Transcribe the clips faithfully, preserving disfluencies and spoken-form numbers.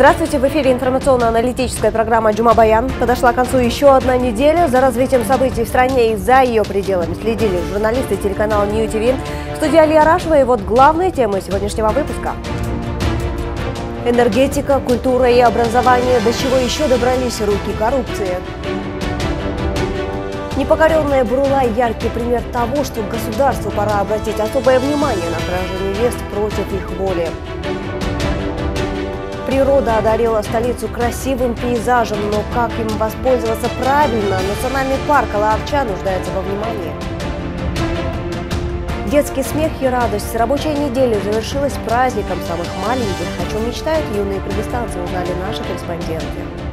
Здравствуйте! В эфире информационно-аналитическая программа «Джума Баян». Подошла к концу еще одна неделя. За развитием событий в стране и за ее пределами следили журналисты телеканала Нью ТВ. Студия Алия Рашева, и вот главные темы сегодняшнего выпуска. Энергетика, культура и образование. До чего еще добрались руки коррупции? Непокоренная Бурула – яркий пример того, что государству пора обратить особое внимание на кражу невест против их воли. Природа одарила столицу красивым пейзажем, но как им воспользоваться правильно? Национальный парк Ала-Арча нуждается во внимании. Детский смех и радость. Рабочая неделя завершилась праздником самых маленьких. О чем мечтают юные кыргызстанцы, узнали наши корреспонденты.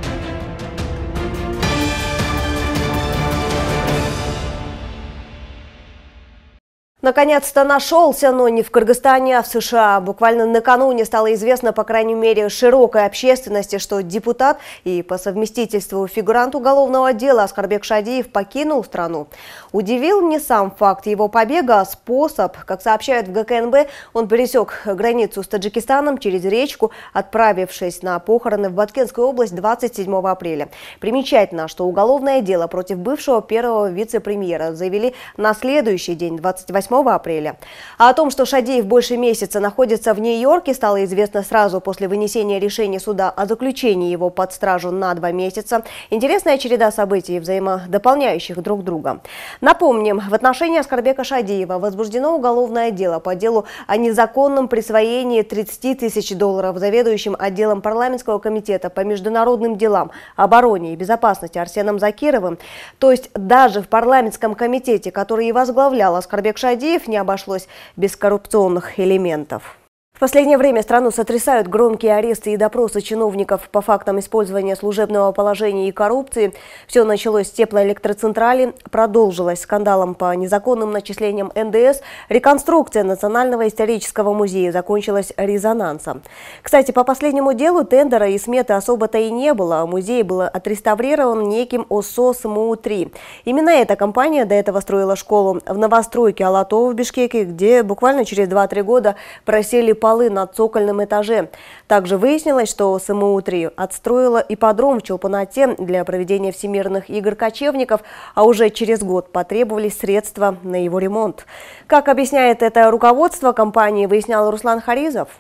Наконец-то нашелся, но не в Кыргызстане, а в США. Буквально накануне стало известно, по крайней мере, широкой общественности, что депутат и по совместительству фигурант уголовного дела Аскарбек Шадиев покинул страну. Удивил не сам факт его побега, а способ. Как сообщают в ГКНБ, он пересек границу с Таджикистаном через речку, отправившись на похороны в Баткенскую область двадцать седьмого апреля. Примечательно, что уголовное дело против бывшего первого вице-премьера завели на следующий день, двадцать восьмого апреля. А о том, что Шадиев больше месяца находится в Нью-Йорке, стало известно сразу после вынесения решения суда о заключении его под стражу на два месяца. Интересная череда событий, взаимодополняющих друг друга. Напомним, в отношении Аскарбека Шадиева возбуждено уголовное дело по делу о незаконном присвоении тридцати тысяч долларов заведующим отделом парламентского комитета по международным делам, обороне и безопасности Арсеном Закировым. То есть даже в парламентском комитете, который и возглавлял Аскарбек Шадиев, не обошлось без коррупционных элементов. В последнее время страну сотрясают громкие аресты и допросы чиновников по фактам использования служебного положения и коррупции. Все началось с теплоэлектроцентрали, продолжилось скандалом по незаконным начислениям эн дэ эс. Реконструкция Национального исторического музея закончилась резонансом. Кстати, по последнему делу тендера и сметы особо-то и не было. Музей был отреставрирован неким ОСО СМУ три. Именно эта компания до этого строила школу в новостройке Алатово в Бишкеке, где буквально через два-три года просели по полы на цокольном этаже. Также выяснилось, что СМУ три отстроила ипподром в Чолпанате для проведения всемирных игр кочевников, а уже через год потребовались средства на его ремонт. Как объясняет это руководство компании, выяснял Руслан Харизов.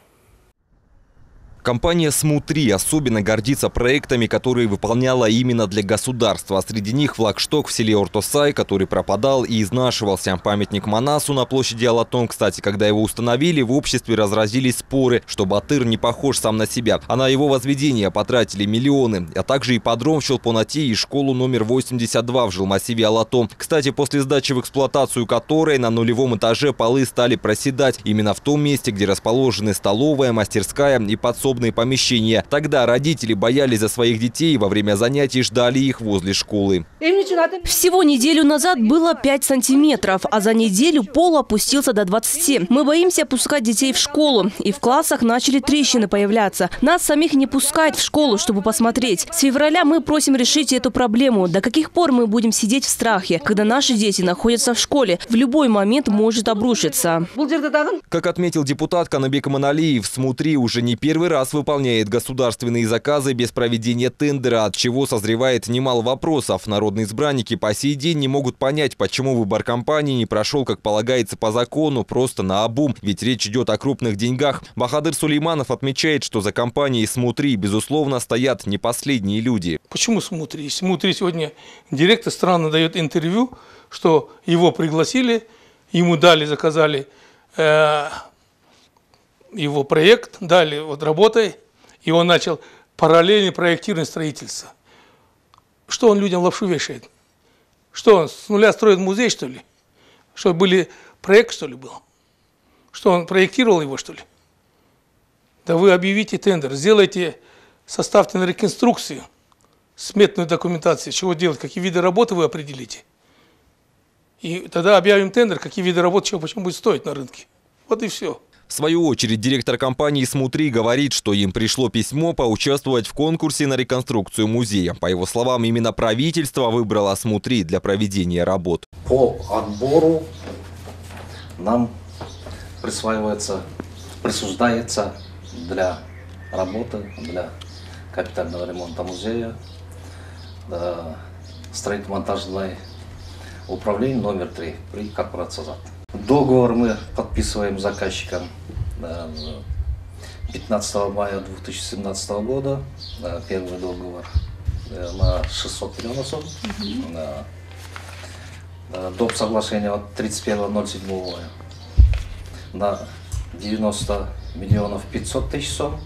Компания СМУ три особенно гордится проектами, которые выполняла именно для государства. Среди них флагшток в селе Ортосай, который пропадал и изнашивался. Памятник Манасу на площади Алатон. Кстати, когда его установили, в обществе разразились споры, что Батыр не похож сам на себя. А на его возведение потратили миллионы. А также ипподром в Чолпанате и школу номер восемьдесят два в жилмассиве Алатон. Кстати, после сдачи в эксплуатацию которой на нулевом этаже полы стали проседать. Именно в том месте, где расположены столовая, мастерская и подсобная помещения. Тогда родители боялись за своих детей и во время занятий ждали их возле школы. Всего неделю назад было пять сантиметров, а за неделю пол опустился до двадцати. Мы боимся пускать детей в школу, и в классах начали трещины появляться. Нас самих не пускают в школу, чтобы посмотреть. С февраля мы просим решить эту проблему. До каких пор мы будем сидеть в страхе, когда наши дети находятся в школе? В любой момент может обрушиться. Как отметил депутат Канабек Иманалиев, СМУ три уже не первый раз выполняет государственные заказы без проведения тендера, от чего созревает немало вопросов. Народные избранники по сей день не могут понять, почему выбор компании не прошел, как полагается по закону, просто наобум, ведь речь идет о крупных деньгах. Бахадыр Сулейманов отмечает, что за компанией СМУ три, безусловно, стоят не последние люди. Почему СМУ три? СМУ три сегодня директор странно дает интервью, что его пригласили, ему дали, заказали э его проект, дали вот работой, и он начал параллельно проектировать строительство. Что он людям лапшу вешает? Что он с нуля строит музей, что ли? Что были проект, что ли, был? Что он проектировал его, что ли? Да вы объявите тендер, сделайте, составьте на реконструкцию, сметную документацию, чего делать, какие виды работы вы определите. И тогда объявим тендер, какие виды работы, чего, почему будет стоить на рынке. Вот и все. В свою очередь, директор компании СМУ три говорит, что им пришло письмо поучаствовать в конкурсе на реконструкцию музея. По его словам, именно правительство выбрало СМУ три для проведения работ. По отбору нам присваивается, присуждается для работы, для капитального ремонта музея, да, строительно-монтажное управление номер три при корпорации ЗАД. Договор мы подписываем с заказчиком да, пятнадцатого мая две тысячи семнадцатого года, да, первый договор да, на шестьсот миллионов сом. Mm-hmm. да. Да, доп. Соглашения от тридцать первого ноль седьмого на девяносто миллионов пятьсот тысяч сом.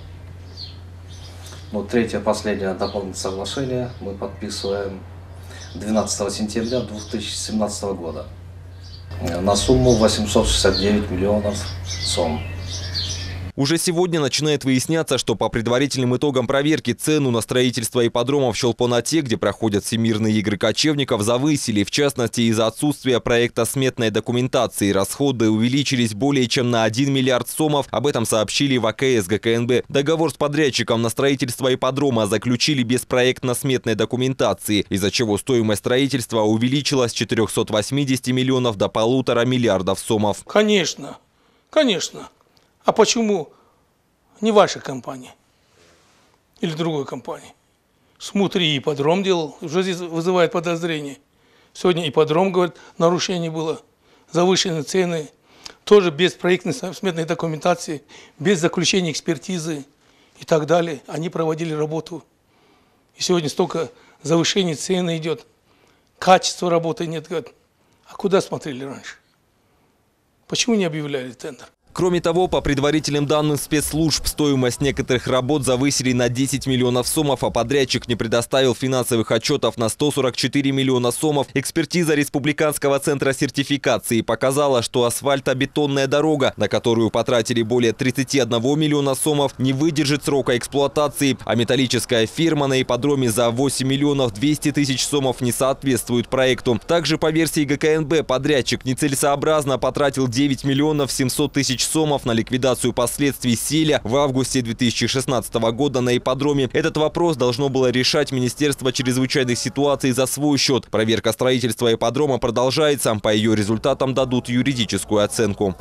Ну, третье, последнее дополнительное соглашение мы подписываем двенадцатого сентября две тысячи семнадцатого года на сумму восемьсот шестьдесят девять миллионов сом. Уже сегодня начинает выясняться, что по предварительным итогам проверки цену на строительство ипподрома в Чолпон-Ате, где проходят всемирные игры кочевников, завысили. В частности, из-за отсутствия проекта сметной документации расходы увеличились более чем на один миллиард сомов. Об этом сообщили в АКС ГКНБ. Договор с подрядчиком на строительство ипподрома заключили без проектно-сметной документации, из-за чего стоимость строительства увеличилась с четырёхсот восьмидесяти миллионов до полутора миллиардов сомов. Конечно, конечно. А почему не ваша компания или другой компании? Смотри, ипподром делал, уже здесь вызывает подозрение. Сегодня ипподром, говорит, нарушение было, завышенные цены, тоже без проектной сметной документации, без заключения экспертизы и так далее. Они проводили работу. И сегодня столько завышений цены идет, качества работы нет. Говорит, а куда смотрели раньше? Почему не объявляли тендер? Кроме того, по предварительным данным спецслужб, стоимость некоторых работ завысили на десять миллионов сомов, а подрядчик не предоставил финансовых отчетов на сто сорок четыре миллиона сомов. Экспертиза Республиканского центра сертификации показала, что асфальтобетонная дорога, на которую потратили более тридцати одного миллиона сомов, не выдержит срока эксплуатации, а металлическая ферма на ипподроме за восемь миллионов двести тысяч сомов не соответствует проекту. Также по версии ГКНБ подрядчик нецелесообразно потратил девять миллионов семьсот тысяч сомов на ликвидацию последствий селя в августе две тысячи шестнадцатого года на ипподроме. Этот вопрос должно было решать Министерство чрезвычайных ситуаций за свой счет. Проверка строительства ипподрома продолжается. По ее результатам дадут юридическую оценку.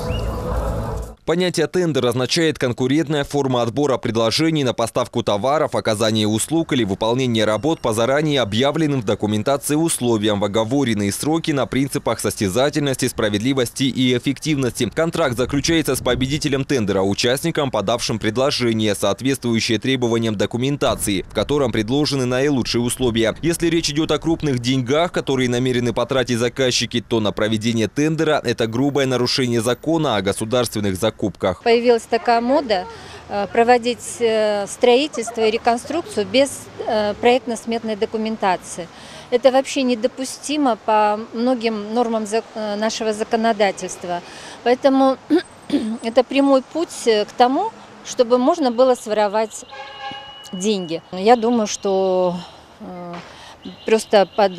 Понятие «тендер» означает конкурентная форма отбора предложений на поставку товаров, оказание услуг или выполнение работ по заранее объявленным в документации условиям в оговоренные сроки на принципах состязательности, справедливости и эффективности. Контракт заключается с победителем тендера, участником, подавшим предложение, соответствующее требованиям документации, в котором предложены наилучшие условия. Если речь идет о крупных деньгах, которые намерены потратить заказчики, то на проведение тендера – это грубое нарушение закона о государственных закупках. Появилась такая мода проводить строительство и реконструкцию без проектно-сметной документации. Это вообще недопустимо по многим нормам нашего законодательства. Поэтому это прямой путь к тому, чтобы можно было своровать деньги. Я думаю, что просто под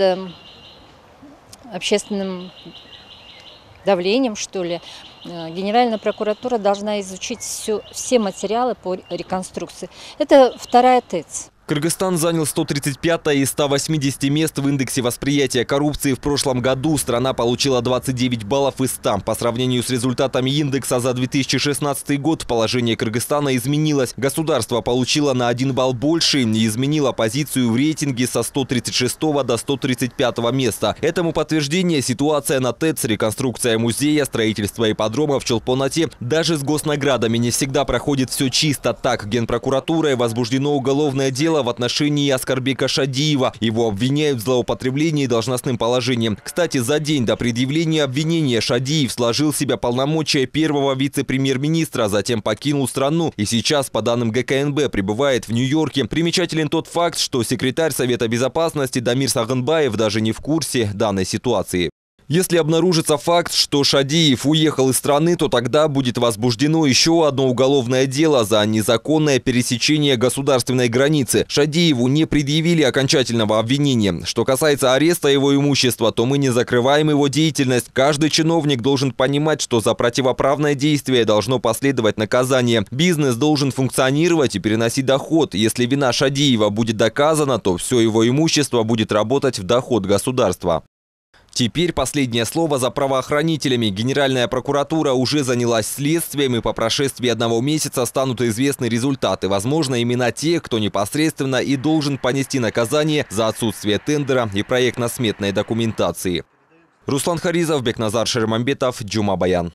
общественным давлением, что ли, Генеральная прокуратура должна изучить все, все материалы по реконструкции. Это вторая ТЭЦ. Кыргызстан занял сто тридцать пятое из ста восьмидесяти мест в индексе восприятия коррупции. В прошлом году страна получила двадцать девять баллов из ста. По сравнению с результатами индекса за две тысячи шестнадцатый год положение Кыргызстана изменилось. Государство получило на один балл больше и изменило позицию в рейтинге со ста тридцати шестого до ста тридцати пятого места. Этому подтверждение ситуация на ТЭЦ, реконструкция музея, строительство ипподрома в Чолпон-Ате. Даже с госнаградами не всегда проходит все чисто. Так, Генпрокуратурой возбуждено уголовное дело в отношении Аскарбека Шадиева. Его обвиняют в злоупотреблении должностным положением. Кстати, за день до предъявления обвинения Шадиев сложил в себя полномочия первого вице-премьер-министра, затем покинул страну и сейчас, по данным ГКНБ, пребывает в Нью-Йорке. Примечателен тот факт, что секретарь Совета безопасности Дамир Сагынбаев даже не в курсе данной ситуации. Если обнаружится факт, что Шадиев уехал из страны, то тогда будет возбуждено еще одно уголовное дело за незаконное пересечение государственной границы. Шадиеву не предъявили окончательного обвинения. Что касается ареста его имущества, то мы не закрываем его деятельность. Каждый чиновник должен понимать, что за противоправное действие должно последовать наказание. Бизнес должен функционировать и переносить доход. Если вина Шадиева будет доказана, то все его имущество будет работать в доход государства. Теперь последнее слово за правоохранителями. Генеральная прокуратура уже занялась следствием, и по прошествии одного месяца станут известны результаты. Возможно, имена тех, кто непосредственно и должен понести наказание за отсутствие тендера и проектно-сметной документации. Руслан Харизов, Бекназар Шеремамбетов, Джума Баян.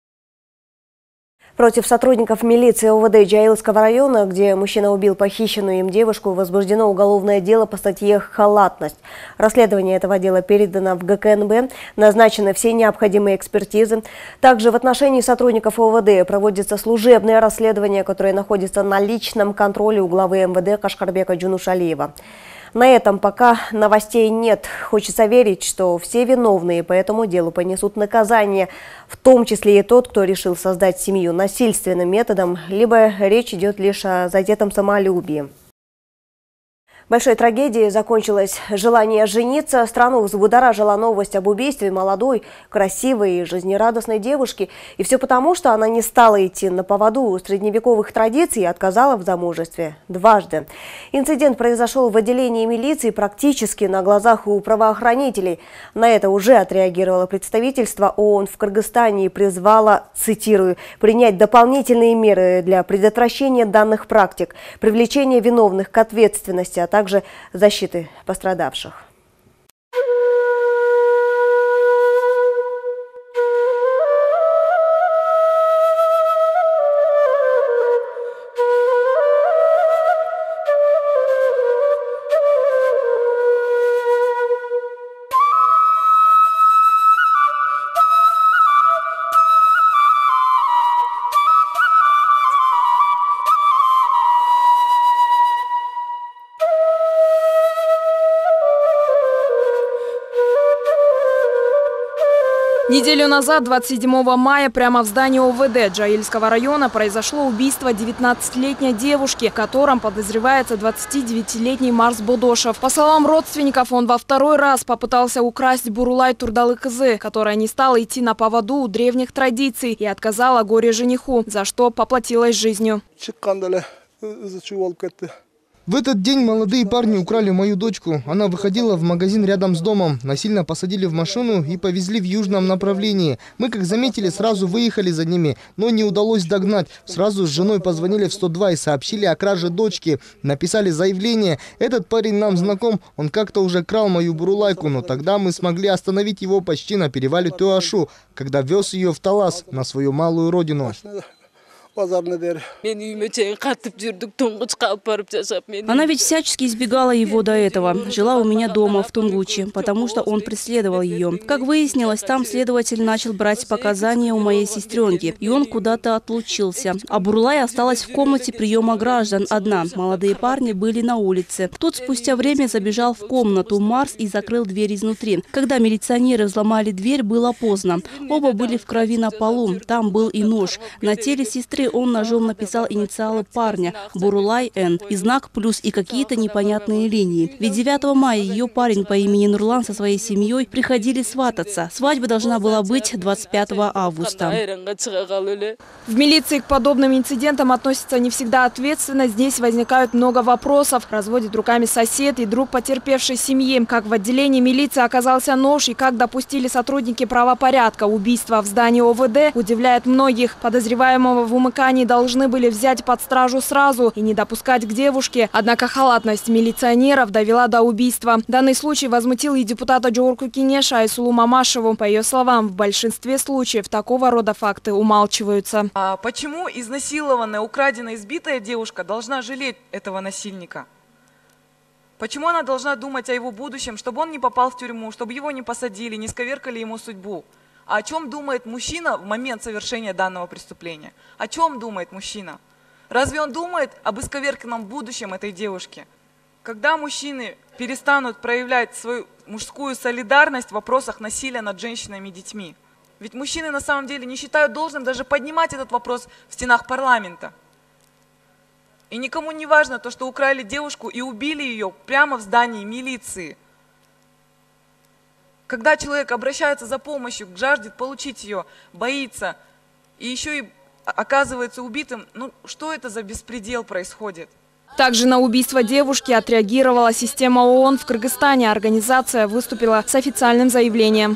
Против сотрудников милиции ОВД Джаилского района, где мужчина убил похищенную им девушку, возбуждено уголовное дело по статье «Халатность». Расследование этого дела передано в ГКНБ, назначены все необходимые экспертизы. Также в отношении сотрудников ОВД проводится служебное расследование, которое находится на личном контроле у главы МВД Кашкарбека Джунушалиева. На этом пока новостей нет. Хочется верить, что все виновные по этому делу понесут наказание, в том числе и тот, кто решил создать семью насильственным методом, либо речь идет лишь о задетом самолюбии. Большой трагедией закончилось желание жениться. Страну взбудоражила новость об убийстве молодой, красивой и жизнерадостной девушки. И все потому, что она не стала идти на поводу у средневековых традиций и отказала в замужестве дважды. Инцидент произошел в отделении милиции практически на глазах у правоохранителей. На это уже отреагировало представительство ООН в Кыргызстане и призвало, цитирую, принять дополнительные меры для предотвращения данных практик, привлечения виновных к ответственности, а также также защиты пострадавших. Неделю назад, двадцать седьмого мая, прямо в здании ОВД Джаильского района произошло убийство девятнадцатилетней девушки, в котором подозревается двадцатидевятилетний Марс Бодошев. По словам родственников, он во второй раз попытался украсть Бурулай Турдалы-кызы, которая не стала идти на поводу у древних традиций и отказала горе-жениху, за что поплатилась жизнью. В этот день молодые парни украли мою дочку. Она выходила в магазин рядом с домом. Насильно посадили в машину и повезли в южном направлении. Мы, как заметили, сразу выехали за ними, но не удалось догнать. Сразу с женой позвонили в сто два и сообщили о краже дочки. Написали заявление. Этот парень нам знаком, он как-то уже крал мою бурулайку, но тогда мы смогли остановить его почти на перевале Туашу, когда вез ее в Талас, на свою малую родину. Она ведь всячески избегала его до этого. Жила у меня дома, в Тунгуче, потому что он преследовал ее. Как выяснилось, там следователь начал брать показания у моей сестренки, и он куда-то отлучился. А Бурлай осталась в комнате приема граждан одна. Молодые парни были на улице. Тот спустя время забежал в комнату Марс и закрыл дверь изнутри. Когда милиционеры взломали дверь, было поздно. Оба были в крови на полу. Там был и нож. На теле сестры он ножом написал инициалы парня Бурулай Н и знак плюс и какие-то непонятные линии. Ведь девятого мая ее парень по имени Нурлан со своей семьей приходили свататься. Свадьба должна была быть двадцать пятого августа. В милиции к подобным инцидентам относятся не всегда ответственно. Здесь возникают много вопросов. Разводит руками сосед и друг потерпевшей семьи. Как в отделении милиции оказался нож и как допустили сотрудники правопорядка убийства в здании ОВД, удивляет многих. Подозреваемого в умыкании должны были взять под стражу сразу и не допускать к девушке. Однако халатность милиционеров довела до убийства. Данный случай возмутил и депутата Джоурку Кинеша Айсулу Мамашеву. По ее словам, в большинстве случаев такого рода факты умалчиваются. А почему изнасилованная, украденная, избитая девушка должна жалеть этого насильника? Почему она должна думать о его будущем, чтобы он не попал в тюрьму, чтобы его не посадили, не сковеркали ему судьбу? А о чем думает мужчина в момент совершения данного преступления? О чем думает мужчина? Разве он думает об исковерканном будущем этой девушки? Когда мужчины перестанут проявлять свою мужскую солидарность в вопросах насилия над женщинами и детьми? Ведь мужчины на самом деле не считают должным даже поднимать этот вопрос в стенах парламента. И никому не важно то, что украли девушку и убили ее прямо в здании милиции. Когда человек обращается за помощью, жаждет получить ее, боится, и еще и оказывается убитым, ну что это за беспредел происходит? Также на убийство девушки отреагировала система ООН в Кыргызстане. Организация выступила с официальным заявлением.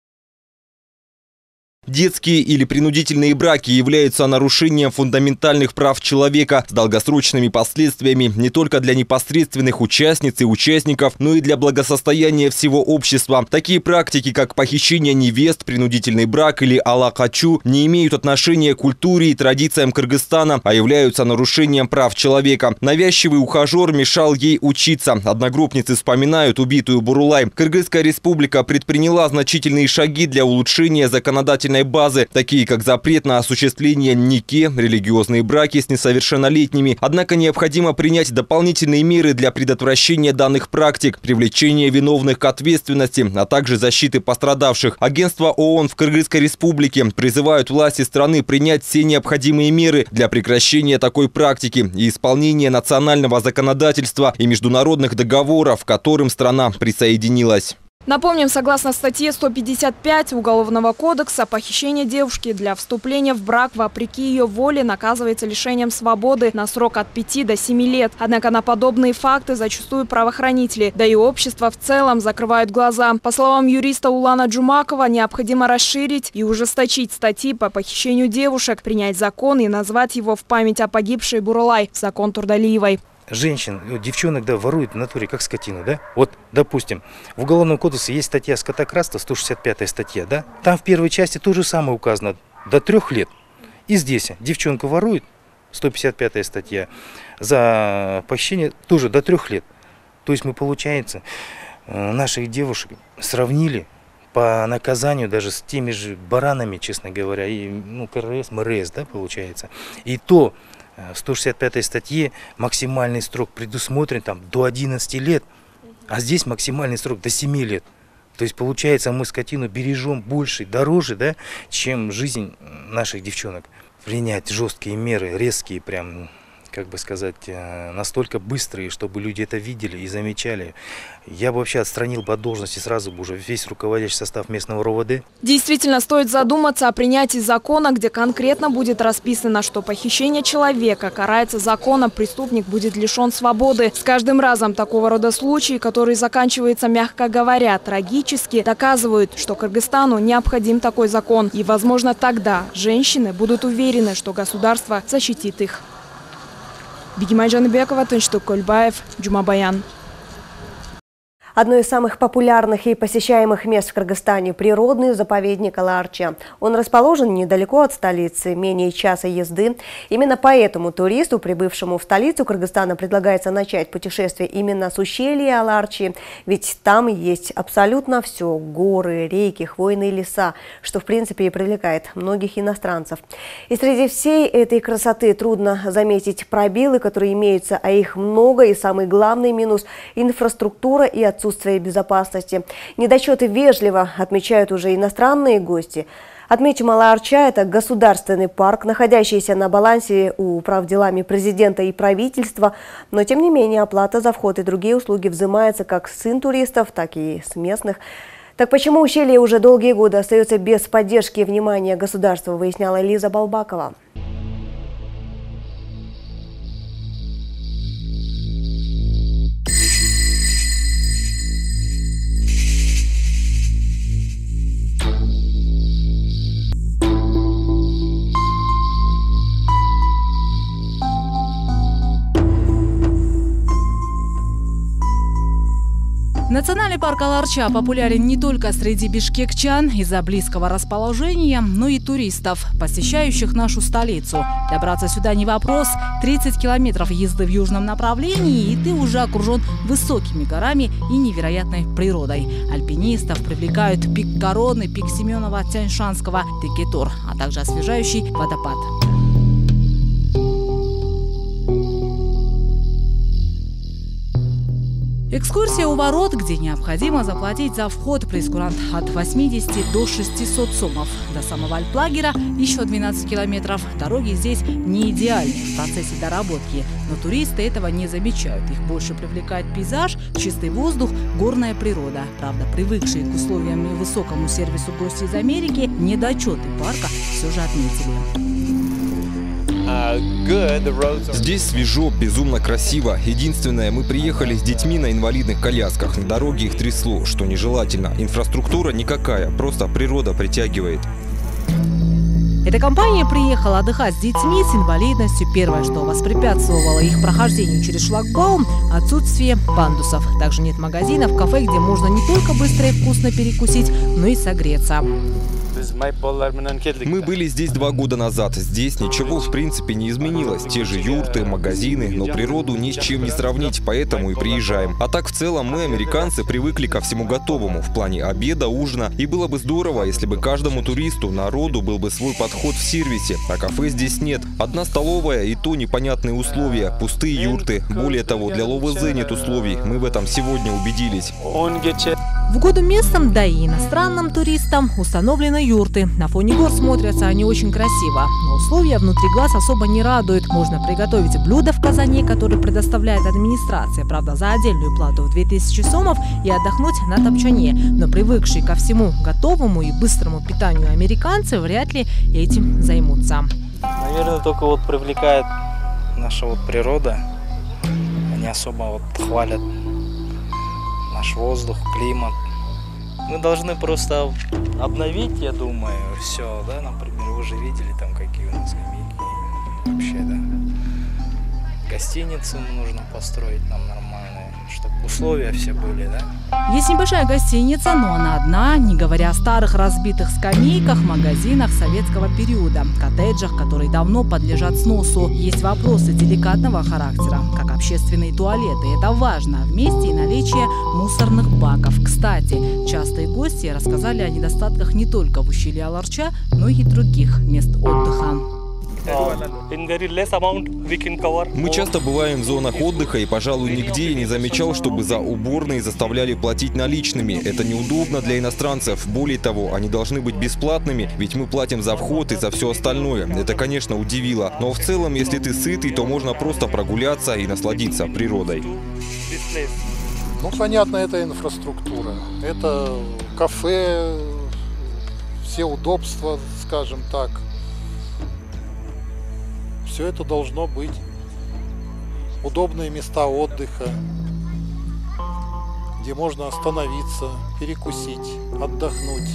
Детские или принудительные браки являются нарушением фундаментальных прав человека с долгосрочными последствиями не только для непосредственных участниц и участников, но и для благосостояния всего общества. Такие практики, как похищение невест, принудительный брак или алакачу, не имеют отношения к культуре и традициям Кыргызстана, а являются нарушением прав человека. Навязчивый ухажер мешал ей учиться. Одногруппницы вспоминают убитую Бурулай. Кыргызская республика предприняла значительные шаги для улучшения законодательной базы, такие как запрет на осуществление нике, религиозные браки с несовершеннолетними. Однако необходимо принять дополнительные меры для предотвращения данных практик, привлечения виновных к ответственности, а также защиты пострадавших. Агентство ООН в Кыргызской республике призывают власти страны принять все необходимые меры для прекращения такой практики и исполнения национального законодательства и международных договоров, к которым страна присоединилась. Напомним, согласно статье сто пятьдесят пять Уголовного кодекса, похищение девушки для вступления в брак вопреки ее воле наказывается лишением свободы на срок от пяти до семи лет. Однако на подобные факты зачастую правоохранители, да и общество в целом закрывают глаза. По словам юриста Улана Джумакова, необходимо расширить и ужесточить статьи по похищению девушек, принять закон и назвать его в память о погибшей Бурулай – закон Турдалиевой. Женщин, девчонок, да, воруют в натуре, как скотину, да? Вот, допустим, в Уголовном кодексе есть статья скотокрадства, сто шестьдесят пятая статья, да? Там в первой части то же самое указано, до трех лет. И здесь девчонку ворует, сто пятьдесят пятая статья, за похищение тоже до трех лет. То есть мы, получается, наших девушек сравнили по наказанию даже с теми же баранами, честно говоря, и, ну, КРС, МРС, да, получается. И то в сто шестьдесят пятой статье максимальный срок предусмотрен там до одиннадцати лет, а здесь максимальный срок до семи лет. То есть получается, мы скотину бережем больше, дороже, да, чем жизнь наших девчонок. Принять жесткие меры, резкие прям, как бы сказать, настолько быстрые, чтобы люди это видели и замечали. Я бы вообще отстранил бы от должности сразу бы уже весь руководящий состав местного РОВД. Действительно, стоит задуматься о принятии закона, где конкретно будет расписано, что похищение человека карается законом, преступник будет лишен свободы. С каждым разом такого рода случаи, которые заканчиваются, мягко говоря, трагически, доказывают, что Кыргызстану необходим такой закон. И, возможно, тогда женщины будут уверены, что государство защитит их. Бигимай Жаныбекова, Тынчтук Кольбаев, Джумабаян. Одно из самых популярных и посещаемых мест в Кыргызстане – природный заповедник Ала-Арча. Он расположен недалеко от столицы, менее часа езды. Именно поэтому туристу, прибывшему в столицу Кыргызстана, предлагается начать путешествие именно с ущелья Ала-Арчи. Ведь там есть абсолютно все – горы, реки, хвойные леса, что в принципе и привлекает многих иностранцев. И среди всей этой красоты трудно заметить пробелы, которые имеются, а их много. И самый главный минус – инфраструктура и отсутствие отсутствие безопасности. Недочеты вежливо отмечают уже иностранные гости. Отмечу, Ала-Арча – это государственный парк, находящийся на балансе у управделами президента и правительства. Но, тем не менее, оплата за вход и другие услуги взимается как с интуристов, так и с местных. Так почему ущелье уже долгие годы остается без поддержки и внимания государства, выясняла Лиза Балбакова. Национальный парк Ала-Арча популярен не только среди бишкекчан из-за близкого расположения, но и туристов, посещающих нашу столицу. Добраться сюда не вопрос. тридцать километров езды в южном направлении, и ты уже окружен высокими горами и невероятной природой. Альпинистов привлекают пик Короны, пик Семенова, Тяньшанского, Текетур, а также освежающий водопад. Экскурсия у ворот, где необходимо заплатить за вход прейскурант от восьмидесяти до шестисот сомов. До самого альплагера еще двенадцать километров. Дороги здесь не идеальны в процессе доработки, но туристы этого не замечают. Их больше привлекает пейзаж, чистый воздух, горная природа. Правда, привыкшие к условиям и высокому сервису гости из Америки, недочеты парка все же отметили. Здесь свежо, безумно красиво. Единственное, мы приехали с детьми на инвалидных колясках. На дороге их трясло, что нежелательно. Инфраструктура никакая, просто природа притягивает. Эта компания приехала отдыхать с детьми с инвалидностью. Первое, что воспрепятствовало их прохождению через шлагбаум – отсутствие пандусов. Также нет магазинов, кафе, где можно не только быстро и вкусно перекусить, но и согреться. Мы были здесь два года назад. Здесь ничего в принципе не изменилось. Те же юрты, магазины, но природу ни с чем не сравнить, поэтому и приезжаем. А так в целом мы, американцы, привыкли ко всему готовому в плане обеда, ужина. И было бы здорово, если бы каждому туристу, народу был бы свой подход в сервисе. А кафе здесь нет. Одна столовая и то непонятные условия, пустые юрты. Более того, для ЛОВЗ нет условий. Мы в этом сегодня убедились. В угоду местным, да и иностранным туристам установлены юрты. На фоне гор смотрятся они очень красиво, но условия внутри глаз особо не радуют. Можно приготовить блюдо в казане, которое предоставляет администрация, правда, за отдельную плату в две тысячи сомов, и отдохнуть на топчане. Но привыкшие ко всему готовому и быстрому питанию американцы вряд ли этим займутся. Наверное, только вот привлекает наша вот природа. Они особо вот хвалят наш воздух, климат. Мы должны просто обновить, я думаю, все, да, например, вы же видели там, какие у нас скамейки, вообще, да. Гостиницы нужно построить нам нормальные, чтобы условия все были, да. Есть небольшая гостиница, но она одна, не говоря о старых разбитых скамейках, магазинах советского периода, коттеджах, которые давно подлежат сносу. Есть вопросы деликатного характера, как общественные туалеты. Это важно. Вместе и наличие мусорных баков. Кстати, частые гости рассказали о недостатках не только в ущелье Аларча, но и других мест отдыха. Мы часто бываем в зонах отдыха, и, пожалуй, нигде я не замечал, чтобы за уборные заставляли платить наличными. Это неудобно для иностранцев. Более того, они должны быть бесплатными, ведь мы платим за вход и за все остальное. Это, конечно, удивило. Но в целом, если ты сытый, то можно просто прогуляться и насладиться природой. Ну, понятно, это инфраструктура. Это кафе, все удобства, скажем так. Все это должно быть. Удобные места отдыха, где можно остановиться, перекусить, отдохнуть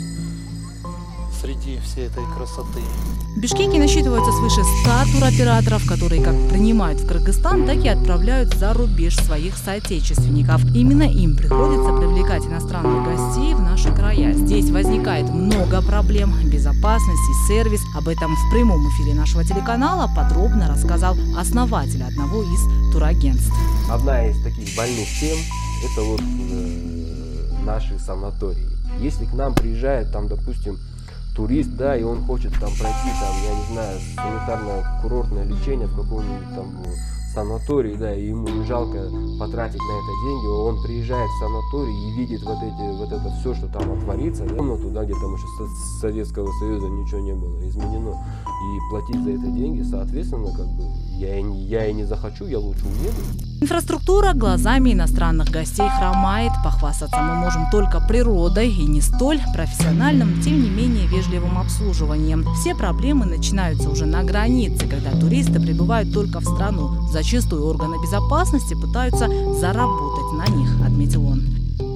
среди всей этой красоты. В Бишкеке насчитывается свыше ста туроператоров, которые как принимают в Кыргызстан, так и отправляют за рубеж своих соотечественников. Именно им приходится привлекать иностранных гостей в наши края. Здесь возникает много проблем. Безопасность и сервис. Об этом в прямом эфире нашего телеканала подробно рассказал основатель одного из турагентств. Одна из таких больных тем – это вот э, наши санатории. Если к нам приезжает, там, допустим, турист, да, и он хочет там пройти, там, я не знаю, санитарно-курортное лечение в каком-нибудь там санатории, да, и ему не жалко потратить на это деньги, он приезжает в санаторий и видит вот эти, вот это все, что там отворится, да, комнату, да, где там еще с Советского Союза ничего не было изменено, и платить за это деньги, соответственно, как бы, я и не, я и не захочу, я лучше уеду. Инфраструктура глазами иностранных гостей хромает. Похвастаться мы можем только природой и не столь профессиональным, тем не менее вежливым обслуживанием. Все проблемы начинаются уже на границе, когда туристы прибывают только в страну. Зачастую органы безопасности пытаются заработать на них, отметил он.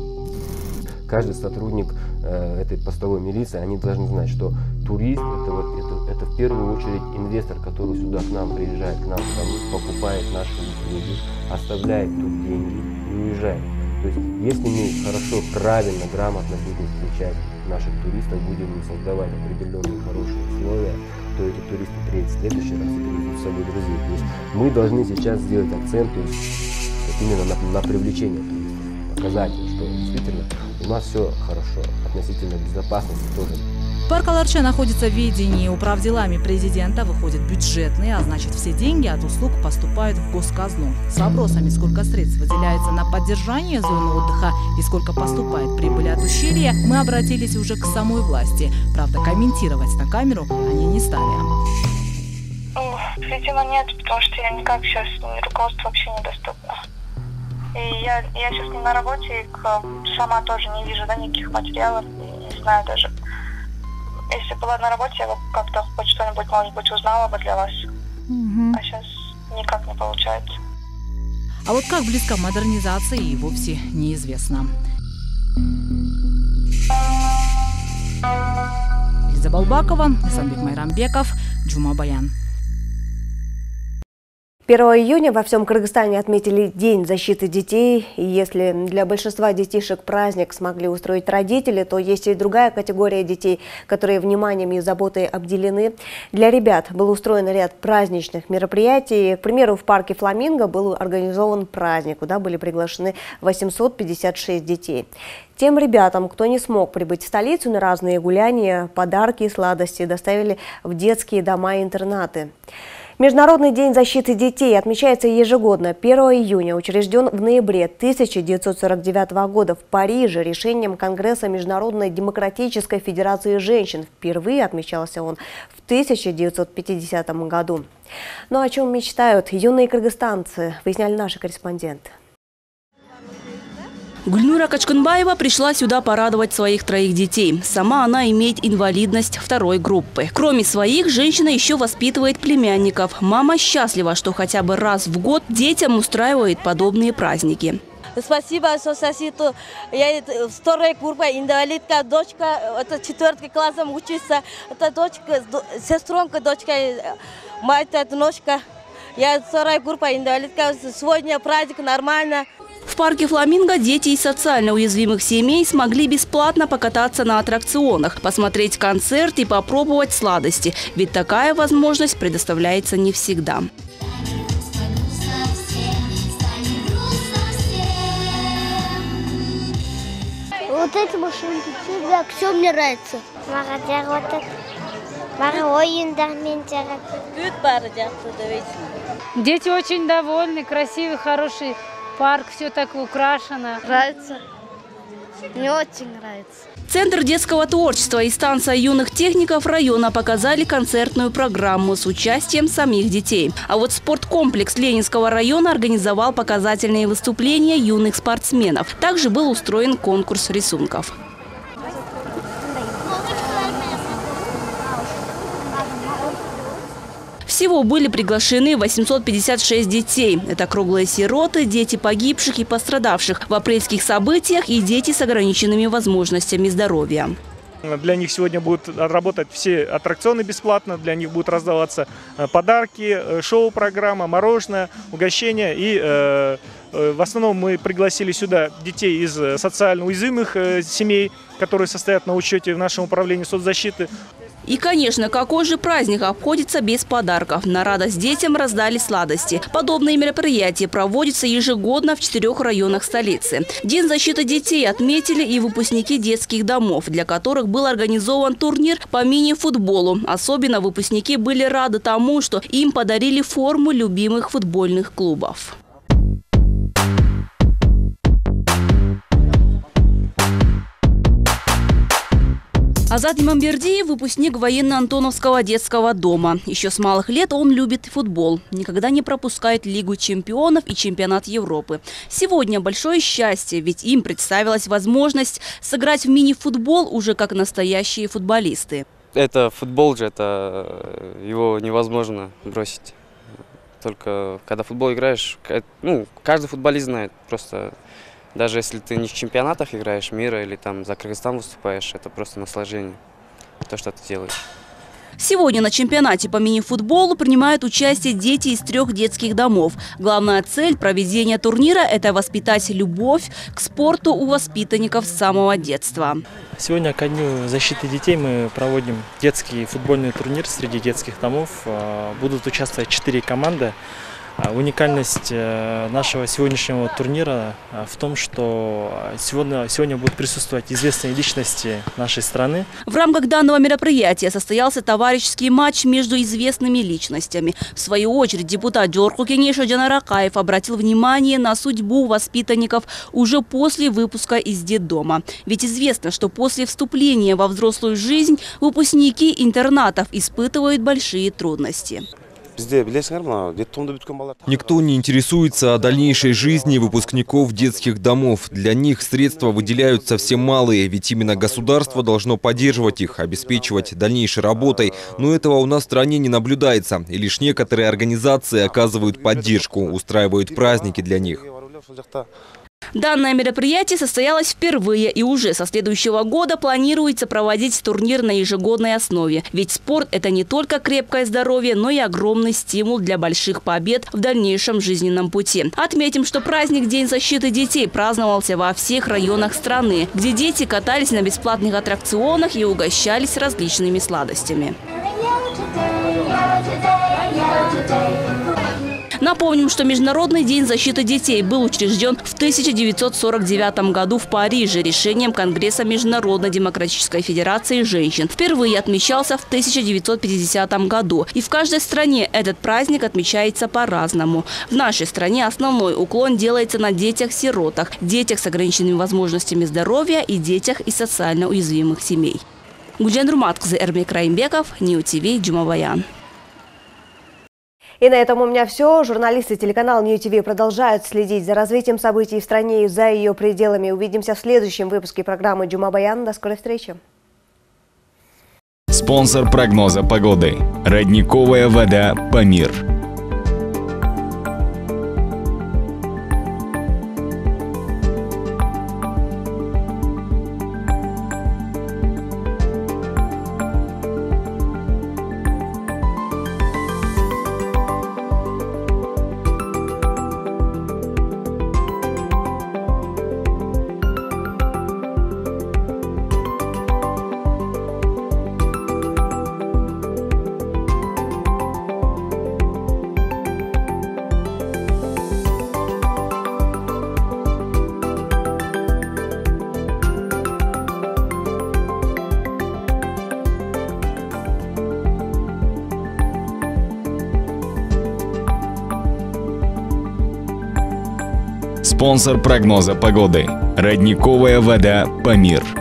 Каждый сотрудник э, этой постовой милиции, они должны знать, что турист это, вот, это, это в первую очередь инвестор, который сюда к нам приезжает, к нам там, покупает наши услуги, оставляет тут деньги и уезжает. То есть если мы хорошо, правильно, грамотно будем встречать наших туристов, будем создавать определенные хорошие условия, то эти туристы приедут в следующий раз и приведут с собой друзей. То есть мы должны сейчас сделать акцент то есть, вот именно на, на привлечение туристов, показать, что действительно у нас все хорошо, относительно безопасности тоже. Парк Аларча находится в ведении управделами президента, выходит бюджетный, а значит все деньги от услуг поступают в госказну. С вопросами, сколько средств выделяется на поддержание зоны отдыха и сколько поступает прибыли от ущелья, мы обратились уже к самой власти. Правда, комментировать на камеру они не стали. Видимо, нет, потому что я никак сейчас, руководство вообще недоступно. И я, я сейчас не на работе, и сама тоже не вижу, да, никаких материалов, не знаю даже. Если была на работе, я бы как-то хоть что-нибудь, может быть, узнала бы для вас. Угу. А сейчас никак не получается. А вот как близко модернизация, и вовсе неизвестно. Лиза Балбакова, Исанбек Майрамбеков, Джума Баян. первого июня во всем Кыргызстане отметили День защиты детей. И если для большинства детишек праздник смогли устроить родители, то есть и другая категория детей, которые вниманием и заботой обделены. Для ребят был устроен ряд праздничных мероприятий. К примеру, в парке «Фламинго» был организован праздник, куда были приглашены восемьсот пятьдесят шесть детей. Тем ребятам, кто не смог прибыть в столицу на разные гуляния, подарки и сладости доставили в детские дома и интернаты. Международный день защиты детей отмечается ежегодно. первого июня учрежден в ноябре тысяча девятьсот сорок девятого года в Париже решением Конгресса Международной демократической федерации женщин. Впервые отмечался он в тысяча девятьсот пятидесятом году. Но о чем мечтают юные кыргызстанцы, выясняли наши корреспонденты. Гульнура Качканбаева пришла сюда порадовать своих троих детей. Сама она имеет инвалидность второй группы. Кроме своих, женщина еще воспитывает племянников. Мама счастлива, что хотя бы раз в год детям устраивает подобные праздники. Спасибо, что соседу. Я вторая группа, инвалидка, дочка, это четвертый классом учится. Это дочка, сестренка, дочка, мать, дочка. Я вторая группа, инвалидка. Сегодня праздник нормально. В парке «Фламинго» дети из социально уязвимых семей смогли бесплатно покататься на аттракционах, посмотреть концерт и попробовать сладости. Ведь такая возможность предоставляется не всегда. Вот эти машинки, всегда, все мне нравится. Дети очень довольны, красивый, хороший. Парк, все так украшено. Нравится. Мне очень нравится. Центр детского творчества и станция юных техников района показали концертную программу с участием самих детей. А вот спорткомплекс Ленинского района организовал показательные выступления юных спортсменов. Также был устроен конкурс рисунков. Всего были приглашены восемьсот пятьдесят шесть детей. Это круглые сироты, дети погибших и пострадавших в апрельских событиях и дети с ограниченными возможностями здоровья. Для них сегодня будут работать все аттракционы бесплатно, для них будут раздаваться подарки, шоу-программа, мороженое, угощения. И э, в основном мы пригласили сюда детей из социально уязвимых семей, которые состоят на учете в нашем управлении соцзащиты. И, конечно, какой же праздник обходится без подарков. На радость детям раздали сладости. Подобные мероприятия проводятся ежегодно в четырех районах столицы. День защиты детей отметили и выпускники детских домов, для которых был организован турнир по мини-футболу. Особенно выпускники были рады тому, что им подарили форму любимых футбольных клубов. Азат Имамбердиев – выпускник военно-антоновского детского дома. Еще с малых лет он любит футбол. Никогда не пропускает Лигу чемпионов и чемпионат Европы. Сегодня большое счастье, ведь им представилась возможность сыграть в мини-футбол уже как настоящие футболисты. Это футбол же, это его невозможно бросить. Только когда в футбол играешь, ну, каждый футболист знает просто. Даже если ты не в чемпионатах играешь мира или там за Кыргызстан выступаешь, это просто наслаждение, то, что ты делаешь. Сегодня на чемпионате по мини-футболу принимают участие дети из трех детских домов. Главная цель проведения турнира – это воспитать любовь к спорту у воспитанников с самого детства. Сегодня ко дню защиты детей мы проводим детский футбольный турнир среди детских домов. Будут участвовать четыре команды. Уникальность нашего сегодняшнего турнира в том, что сегодня, сегодня будут присутствовать известные личности нашей страны. В рамках данного мероприятия состоялся товарищеский матч между известными личностями. В свою очередь депутат Джорку Кенеша Джанаракаев обратил внимание на судьбу воспитанников уже после выпуска из детдома. Ведь известно, что после вступления во взрослую жизнь выпускники интернатов испытывают большие трудности. Никто не интересуется о дальнейшей жизни выпускников детских домов. Для них средства выделяют совсем малые, ведь именно государство должно поддерживать их, обеспечивать дальнейшей работой. Но этого у нас в стране не наблюдается, и лишь некоторые организации оказывают поддержку, устраивают праздники для них. Данное мероприятие состоялось впервые, и уже со следующего года планируется проводить турнир на ежегодной основе. Ведь спорт – это не только крепкое здоровье, но и огромный стимул для больших побед в дальнейшем жизненном пути. Отметим, что праздник День защиты детей праздновался во всех районах страны, где дети катались на бесплатных аттракционах и угощались различными сладостями. Напомним, что Международный день защиты детей был учрежден в тысяча девятьсот сорок девятом году в Париже решением Конгресса Международной демократической федерации женщин. Впервые отмечался в тысяча девятьсот пятидесятом году. И в каждой стране этот праздник отмечается по-разному. В нашей стране основной уклон делается на детях-сиротах, детях с ограниченными возможностями здоровья и детях из социально уязвимых семей. Гульжан Руматкызы, Эрмек Раимбеков, Нью ТВ, Джумабаян. И на этом у меня все. Журналисты телеканала Нью ТВ продолжают следить за развитием событий в стране и за ее пределами. Увидимся в следующем выпуске программы Джумабаян. До скорой встречи. Спонсор прогноза погоды. Родниковая вода «Памир». Спонсор прогноза погоды. Родниковая вода «Памир».